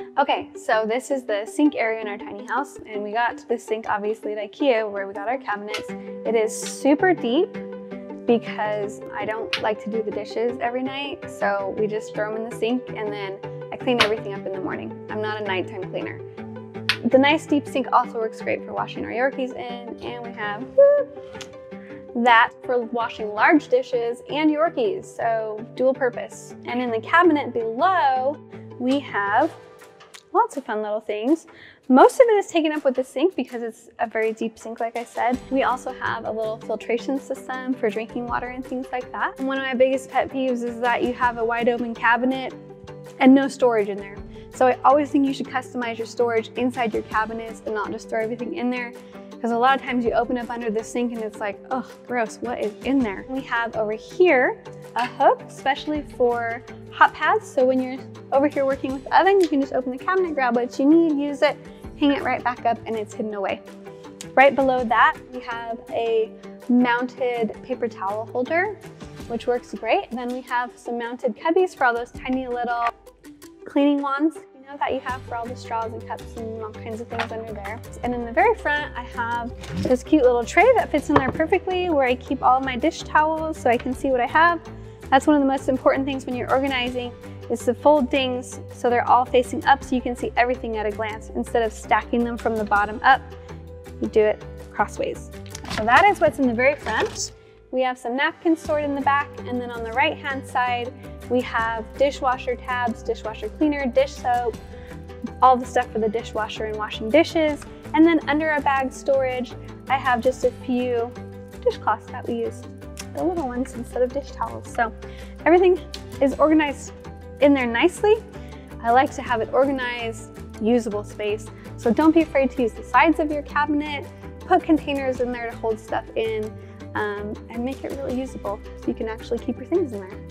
Okay, so this is the sink area in our tiny house, and we got this sink obviously at IKEA where we got our cabinets. It is super deep because I don't like to do the dishes every night, so we just throw them in the sink and then I clean everything up in the morning. I'm not a nighttime cleaner. The nice deep sink also works great for washing our Yorkies in, and we have that for washing large dishes and Yorkies, so dual purpose. And in the cabinet below, we have lots of fun little things. Most of it is taken up with the sink because it's a very deep sink, like I said. We also have a little filtration system for drinking water and things like that. And one of my biggest pet peeves is that you have a wide open cabinet and no storage in there. So I always think you should customize your storage inside your cabinets and not just throw everything in there. Because a lot of times you open up under the sink and it's like, oh, gross, what is in there? We have over here a hook, especially for hot pads. So when you're over here working with the oven, you can just open the cabinet, grab what you need, use it, hang it right back up, and it's hidden away. Right below that, we have a mounted paper towel holder, which works great. Then we have some mounted cubbies for all those tiny little cleaning wands, you know, that you have for all the straws and cups and all kinds of things under there. And in the very front, I have this cute little tray that fits in there perfectly where I keep all of my dish towels so I can see what I have. That's one of the most important things when you're organizing, is to fold things so they're all facing up so you can see everything at a glance. Instead of stacking them from the bottom up, you do it crossways. So that is what's in the very front. We have some napkins stored in the back, and then on the right-hand side, we have dishwasher tabs, dishwasher cleaner, dish soap, all the stuff for the dishwasher and washing dishes. And then under our bag storage, I have just a few dishcloths that we use, the little ones instead of dish towels. So everything is organized in there nicely. I like to have it organized, usable space. So don't be afraid to use the sides of your cabinet, put containers in there to hold stuff in, and make it really usable so you can actually keep your things in there.